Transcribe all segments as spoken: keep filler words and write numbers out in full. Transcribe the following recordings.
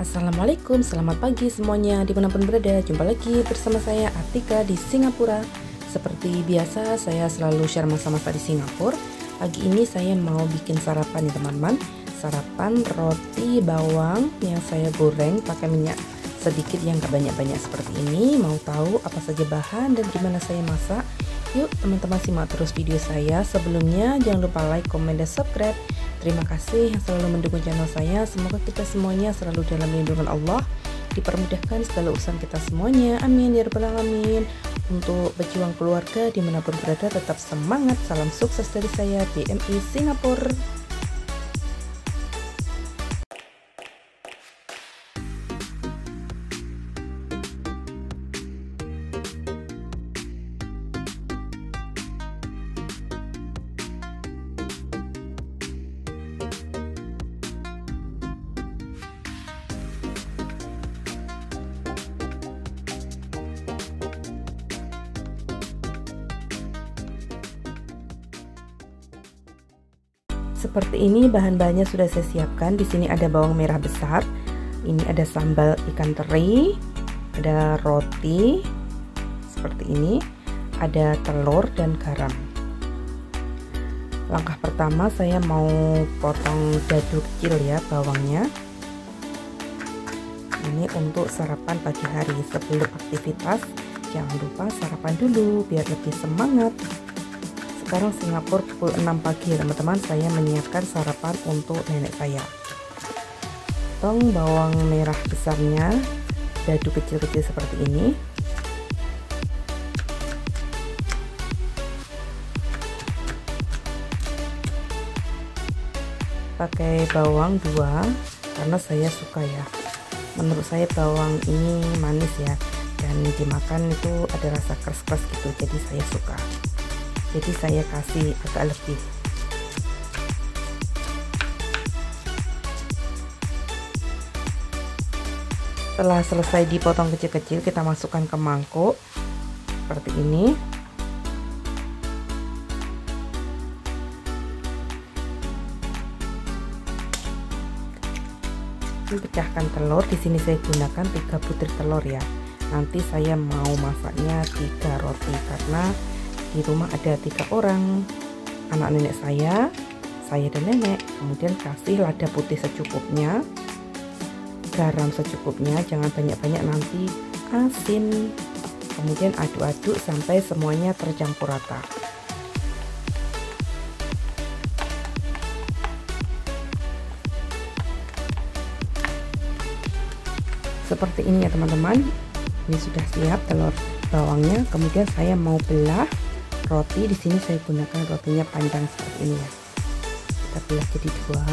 Assalamualaikum, selamat pagi semuanya dimanapun berada. Jumpa lagi bersama saya Atika di Singapura. Seperti biasa saya selalu share masa-masa di Singapura. Pagi ini saya mau bikin sarapan ya teman-teman. Sarapan roti bawang yang saya goreng pakai minyak sedikit yang gak banyak-banyak seperti ini. Mau tahu apa saja bahan dan gimana saya masak? Yuk teman-teman simak terus video saya. Sebelumnya jangan lupa like, komen, dan subscribe. Terima kasih yang selalu mendukung channel saya. Semoga kita semuanya selalu dalam lindungan Allah, dipermudahkan segala urusan kita semuanya. Amin ya rabbal alamin. Untuk berjuang keluarga dimanapun berada tetap semangat. Salam sukses dari saya B M I Singapura. Seperti ini bahan-bahannya sudah saya siapkan. Di sini ada bawang merah besar, ini ada sambal ikan teri, ada roti seperti ini, ada telur dan garam. Langkah pertama saya mau potong dadu kecil ya bawangnya. Ini untuk sarapan pagi hari sebelum aktivitas. Jangan lupa sarapan dulu biar lebih semangat. Sekarang Singapura pukul enam pagi teman-teman, saya menyiapkan sarapan untuk nenek saya. Potong bawang merah besarnya dadu kecil-kecil seperti ini. Pakai bawang dua karena saya suka ya. Menurut saya bawang ini manis ya, dan dimakan itu ada rasa keras-keras gitu, jadi saya suka. Jadi saya kasih agak lebih. Setelah selesai dipotong kecil-kecil, kita masukkan ke mangkuk seperti ini. Ini pecahkan telur. Di sini saya gunakan tiga butir telur ya. Nanti saya mau masaknya tiga roti karena di rumah ada tiga orang, anak nenek saya, saya dan nenek. Kemudian kasih lada putih secukupnya, garam secukupnya, jangan banyak-banyak nanti asin. Kemudian aduk-aduk sampai semuanya tercampur rata. Seperti ini ya teman-teman. Ini sudah siap telur bawangnya. Kemudian saya mau belah roti. Di sini saya gunakan rotinya panjang seperti ini ya. Kita belah jadi dua.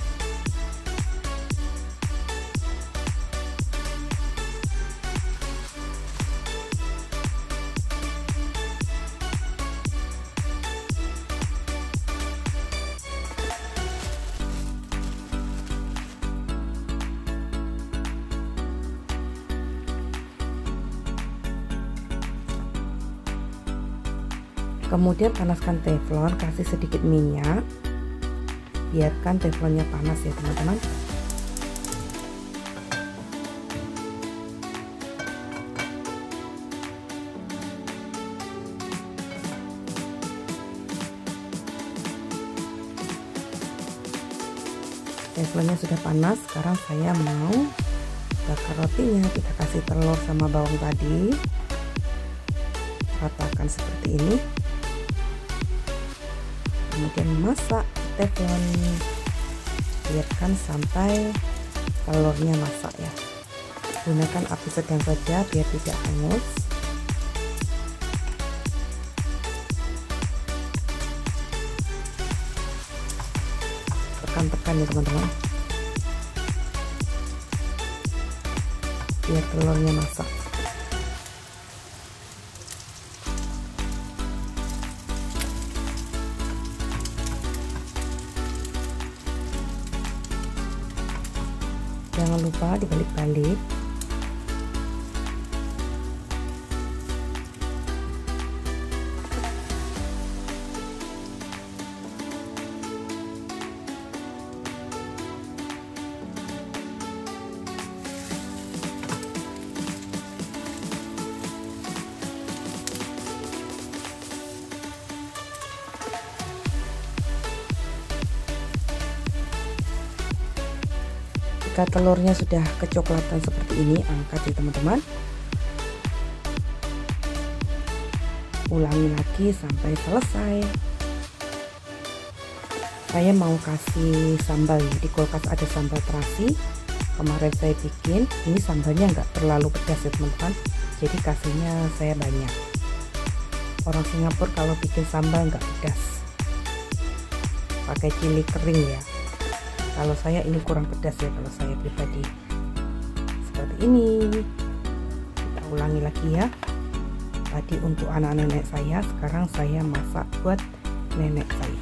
Kemudian panaskan teflon, kasih sedikit minyak, biarkan teflonnya panas ya teman-teman. Teflonnya sudah panas. Sekarang saya mau bakar rotinya. Kita kasih telur sama bawang tadi, ratakan seperti ini. Kemudian masak teflon, biarkan sampai telurnya masak ya. Gunakan api sedang saja biar tidak hangus. Tekan-tekan ya teman-teman, biar telurnya masak. Jangan lupa dibalik-balik. Jika telurnya sudah kecoklatan seperti ini, angkat ya teman-teman. Ulangi lagi sampai selesai. Saya mau kasih sambal, di kulkas ada sambal terasi. Kemarin saya bikin, ini sambalnya nggak terlalu pedas ya teman-teman, jadi kasihnya saya banyak. Orang Singapura kalau bikin sambal nggak pedas, pakai cili kering ya. Kalau saya ini kurang pedas ya, kalau saya pribadi. Seperti ini. Kita ulangi lagi ya. Tadi untuk anak nenek saya, sekarang saya masak buat nenek saya.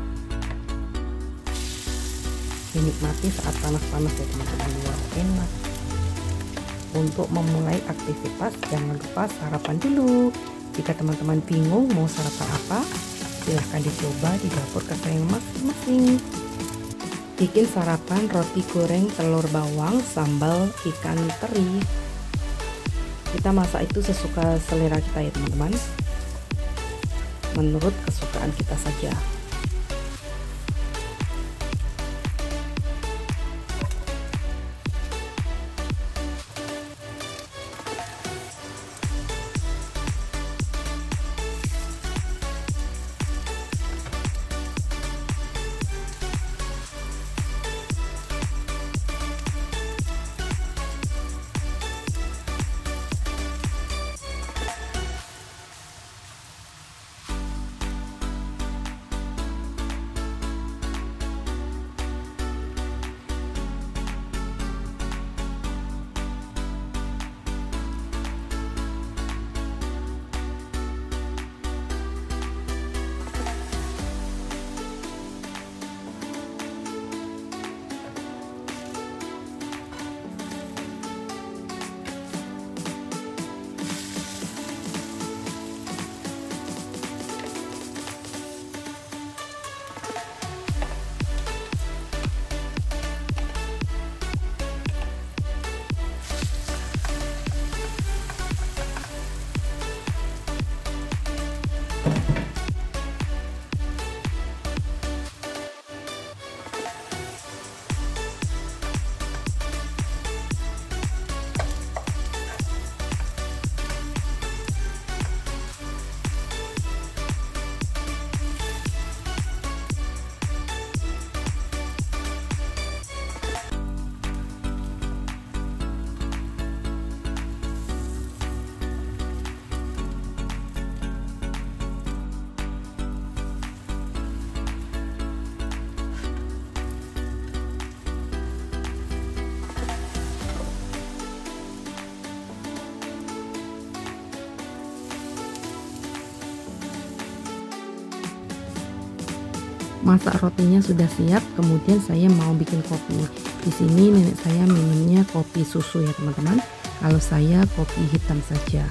Dinikmati saat panas-panas ya teman-teman, wow, enak. Untuk memulai aktivitas jangan lupa sarapan dulu. Jika teman-teman bingung mau sarapan apa, silahkan dicoba di dapur kesayangan masing-masing. Bikin sarapan roti goreng telur bawang sambal ikan teri. Kita masak itu sesuka selera kita ya teman-teman, menurut kesukaan kita saja. Masak rotinya sudah siap, kemudian saya mau bikin kopi. Di sini nenek saya minumnya kopi susu ya teman-teman. Kalau saya kopi hitam saja.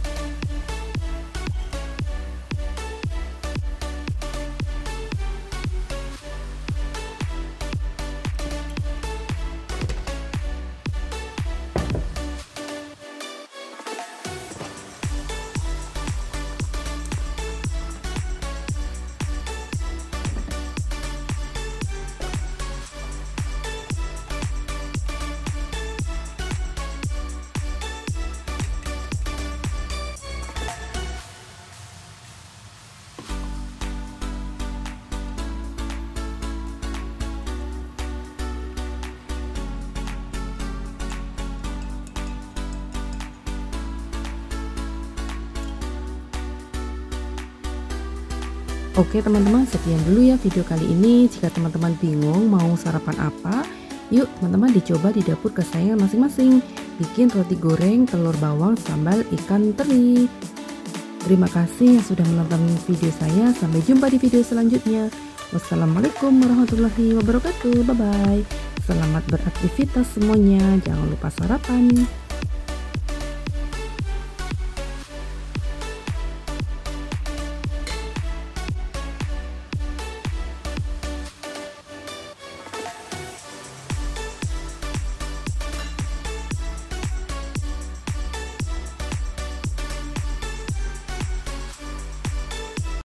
Oke teman-teman, sekian dulu ya video kali ini. Jika teman-teman bingung mau sarapan apa, yuk teman-teman dicoba di dapur kesayangan masing-masing. Bikin roti goreng telur bawang sambal ikan teri. Terima kasih yang sudah menonton video saya. Sampai jumpa di video selanjutnya. Wassalamualaikum warahmatullahi wabarakatuh. Bye bye. Selamat beraktivitas semuanya. Jangan lupa sarapan.